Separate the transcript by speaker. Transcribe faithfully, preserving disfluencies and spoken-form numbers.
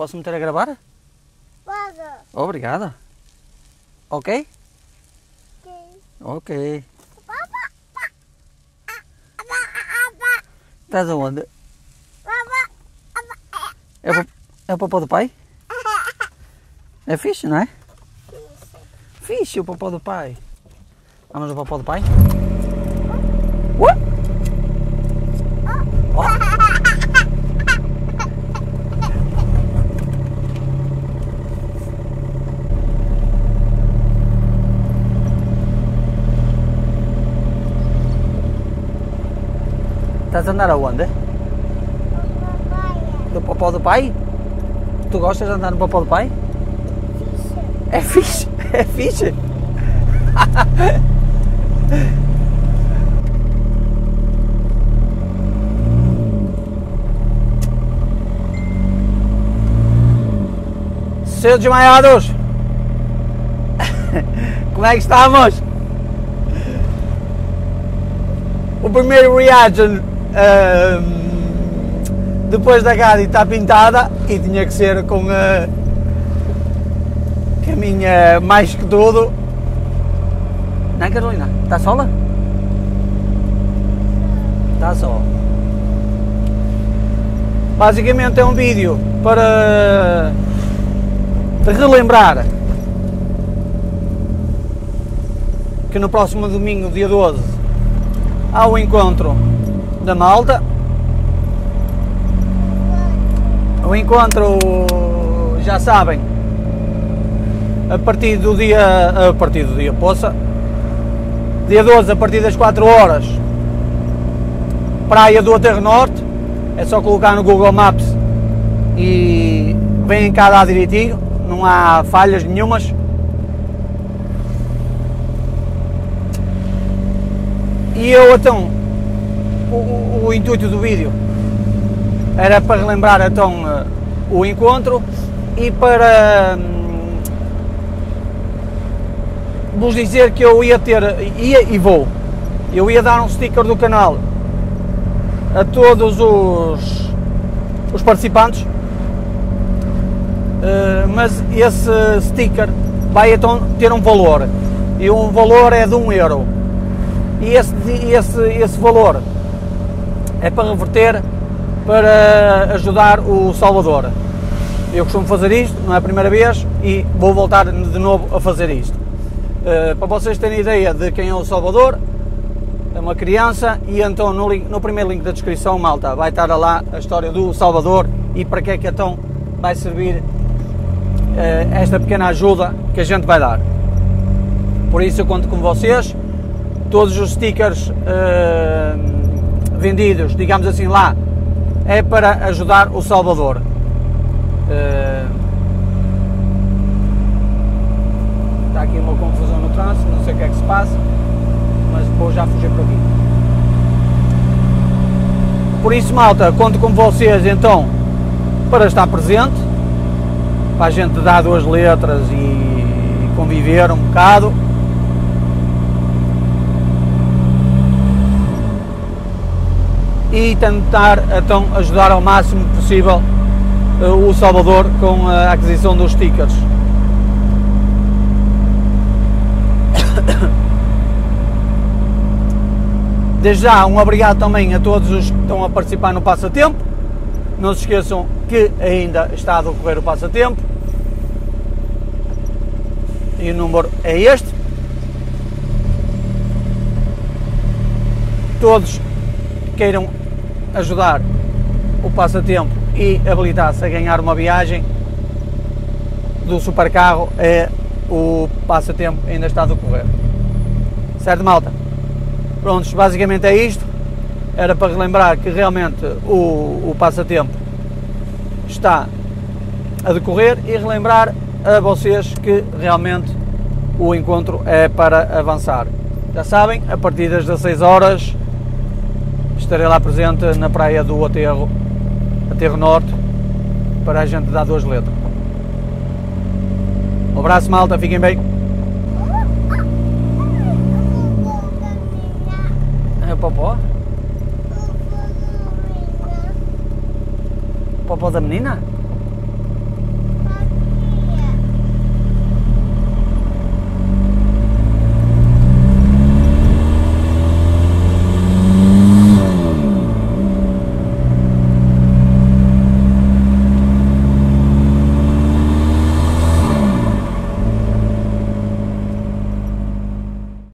Speaker 1: Posso meter a gravar?
Speaker 2: Pode.
Speaker 1: Obrigada. Ok?
Speaker 2: Sim.
Speaker 1: Ok. Estás aonde? É o, é o popó do pai? É fixe, não é? Fixe o popó do pai. Vamos ao popó do pai? Uh! Oh! Estás a andar aonde? No popó do pai? Tu gostas de andar no popó do pai? É fixe? É fixe? Seus desmaiados! Como é que estamos? O primeiro reaction uh, depois da Gadi está pintada e tinha que ser com a, com a minha mais que tudo. Não é, Carolina? Está sola? Está só. Basicamente é um vídeo para relembrar que no próximo domingo, dia doze, há o encontro da malta. O encontro, já sabem, a partir do dia, a partir do dia, poça, dia doze, a partir das quatro horas, Praia do Aterro Norte, é só colocar no Google Maps e vêm cá dar direitinho, não há falhas nenhumas. E eu então, o, o, o intuito do vídeo era para relembrar então uh, o encontro e para um, vos dizer que eu ia ter, ia e vou, eu ia dar um sticker do canal a todos os, os participantes, uh, mas esse sticker vai então ter um valor, e o valor é de um euro. E esse, esse, esse valor é para reverter para ajudar o Salvador. Eu costumo fazer isto, não é a primeira vez, e vou voltar de novo a fazer isto. Uh, para vocês terem ideia de quem é o Salvador, é uma criança, e então no, link, no primeiro link da descrição, malta, vai estar lá a história do Salvador e para que é que então vai servir uh, esta pequena ajuda que a gente vai dar. Por isso eu conto com vocês. Todos os stickers uh, vendidos, digamos assim, lá, é para ajudar o Salvador. Uh, está aqui uma confusão no trânsito, não sei o que é que se passa, mas vou já fugir por aqui. Por isso, malta, conto com vocês então para estar presente, para a gente dar duas letras e conviver um bocado. E tentar então ajudar ao máximo possível uh, o Salvador com a aquisição dos stickers. Desde já um obrigado também a todos os que estão a participar no passatempo. Não se esqueçam que ainda está a decorrer o passatempo e o número é este. Todos que queiram ajudar o passatempo e habilitar-se a ganhar uma viagem do supercarro, é o passatempo ainda está a decorrer. Certo, malta? Prontos, basicamente é isto. Era para relembrar que realmente o, o passatempo está a decorrer e relembrar a vocês que realmente o encontro é para avançar. Já sabem, a partir das dezasseis horas estarei lá presente na praia do Aterro, Aterro Norte, para a gente dar duas letras. Um abraço, malta, fiquem bem. É o popó? O popó da menina?